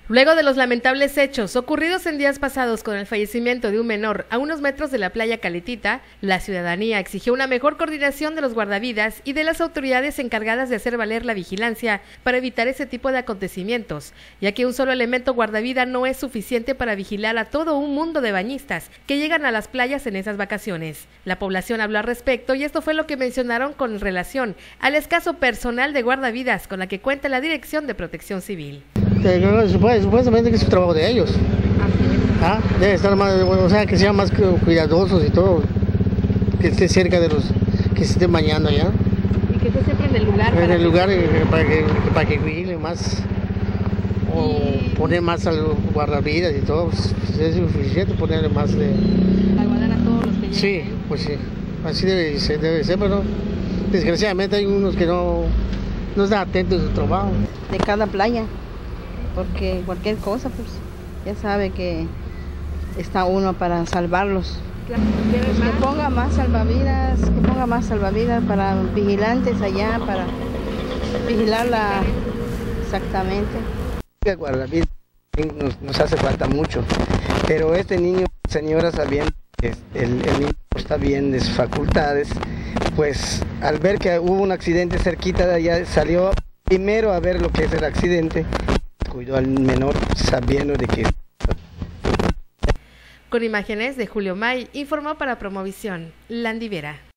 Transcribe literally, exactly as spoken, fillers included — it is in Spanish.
Luego de los lamentables hechos ocurridos en días pasados con el fallecimiento de un menor a unos metros de la playa Caletita, la ciudadanía exigió una mejor coordinación de los guardavidas y de las autoridades encargadas de hacer valer la vigilancia para evitar ese tipo de acontecimientos, ya que un solo elemento guardavida no es suficiente para vigilar a todo un mundo de bañistas que llegan a las playas en esas vacaciones. La población habló al respecto y esto fue lo que mencionaron con relación al escaso personal de guardavidas con la que cuenta la Dirección de Protección Civil. Supuestamente que es un trabajo de ellos. ¿Ah? Debe estar más, o sea, que sean más cuidadosos y todo, que esté cerca de los que se estén bañando allá. Y que esté siempre en el lugar. En el lugar que, para que para que vigile más o y... poner más a los guardavidas y todo, pues, es suficiente ponerle más de. Para guardar a todos los que llegan. Sí, pues sí, así debe ser, debe ser, pero desgraciadamente hay unos que no, no están atentos a su trabajo. De cada playa. Porque cualquier cosa, pues ya sabe que está uno para salvarlos. Pues que ponga más salvavidas, que ponga más salvavidas para vigilantes allá, para vigilarla exactamente. El guardavidas nos, nos hace falta mucho, pero este niño, señora, sabiendo que el, el niño está bien de sus facultades, pues al ver que hubo un accidente cerquita de allá, salió primero a ver lo que es el accidente. Cuidó al menor sabiendo de que... Con imágenes de Julio May, informó para Promovisión Landy Vera.